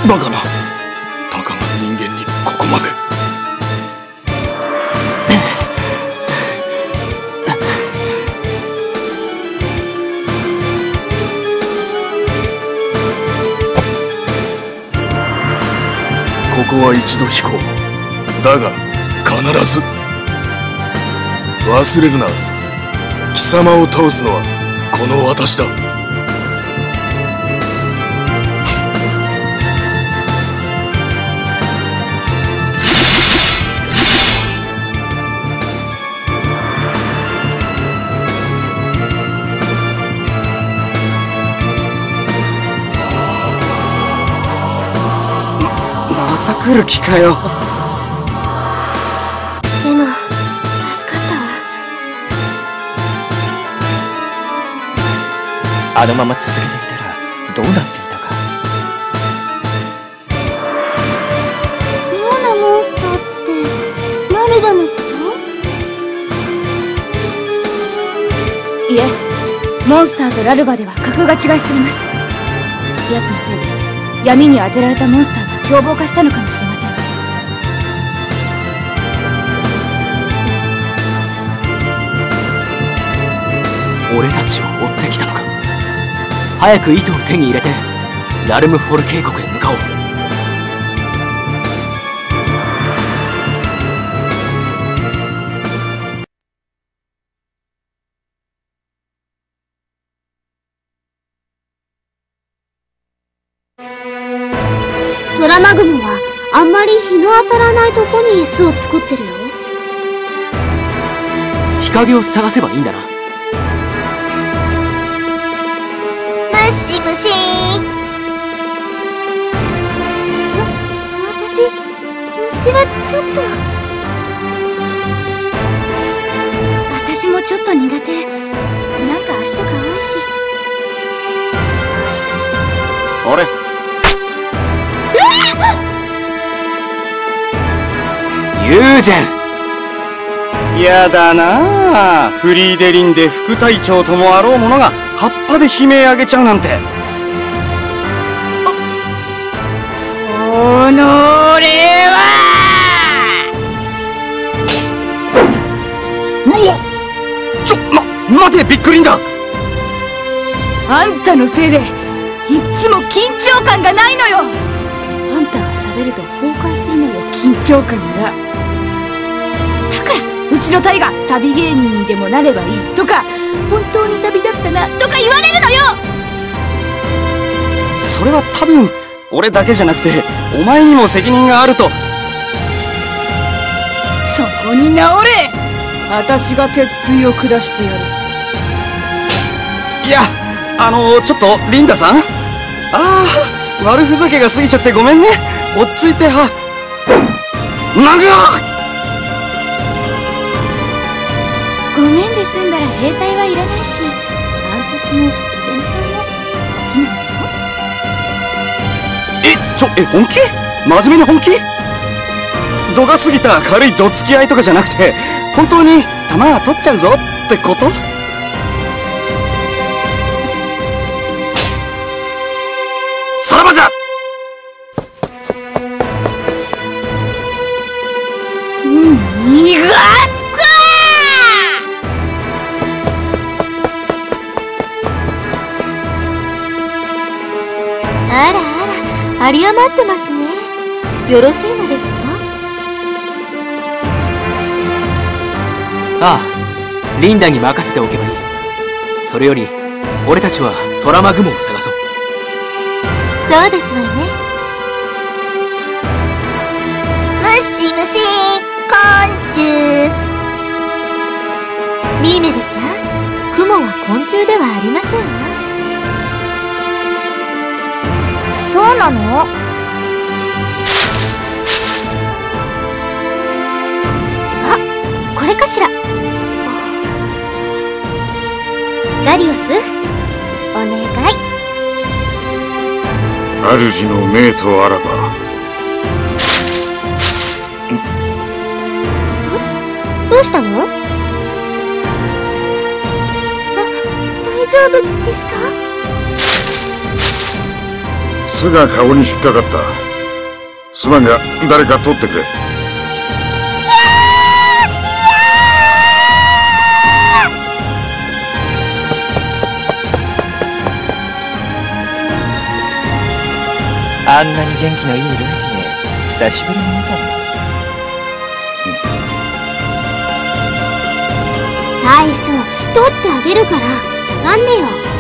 バカな。たかが人間にここまで。ここは一度引こう。だが必ず忘れるな。貴様を倒すのはこの私だ。 また来る気かよ。 でも助かったわ。 あのまま続けていたらどうなっていたか。 妙なモンスターってラルバのこと？いえ、モンスターとラルバでは格が違いすぎます。奴のせいで闇に当てられたモンスターが凶暴化したのかもしれません。 俺たちを追ってきたのか。早く糸を手に入れてラルムフォル渓谷へ向かおう。 トラマグモはあんまり日の当たらないとこに巣を作ってるよ。 日陰を探せばいいんだな。 ムシムシ。私虫はちょっと。私もちょっと苦手。なんか足とか多いし。 あれ、 ユージェン。 やだなあ。フリーデリンで副隊長ともあろう者が葉っぱで悲鳴あげちゃうなんて。 おのれは。 うわっ、待て、ビックリンだ。 あんたのせいでいっつも緊張感がないのよ。あんたが喋ると崩壊するのよ、緊張感が。だからうちのタイが旅芸人にでもなればいいとか、本当に旅だったなとか言われるのよ。 それは多分俺だけじゃなくてお前にも責任があると。 そこに治れ。私が鉄槌を下してやる。 いや、ちょっとリンダさん。悪ふざけが過ぎちゃってごめんね。落ち着いて。 ごめんで済んだら兵隊はいらないし、暗殺も前線もできないの？本気？真面目に本気？度が過ぎた軽いどつき合いとかじゃなくて、本当に弾は取っちゃうぞってこと？さらばじゃ！ 逃がすか！あらあら、有り余ってますね。よろしいのですか？ ああ、リンダに任せておけばいい。それより俺たちはトラマグモを探そう。 そうですわね。ムシムシ昆虫。ミーメルちゃん、クモは昆虫ではありませんわ。そうなの？あ、これかしら。ガリオス、お願い。 主の命とあらば。 どうしたの？大丈夫ですか？ す巣がカゴに引っかかった。すまんが誰か取ってくれ。 あんなに元気のいいルーティン、久しぶりに見たな。 大将、取ってあげるから、しゃがんでよ。